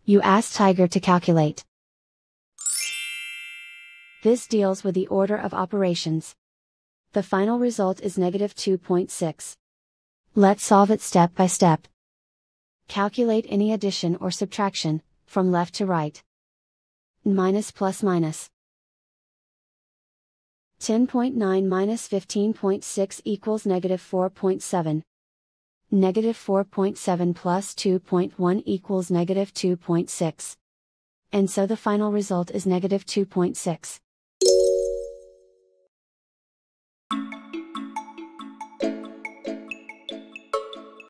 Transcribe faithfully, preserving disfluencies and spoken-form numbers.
You ask Tiger to calculate. This deals with the order of operations. The final result is negative two point six. Let's solve it step by step. Calculate any addition or subtraction, from left to right. Minus plus minus. ten point nine minus fifteen point six equals negative four point seven. Negative four point seven plus two point one equals negative two point six. And so the final result is negative two point six.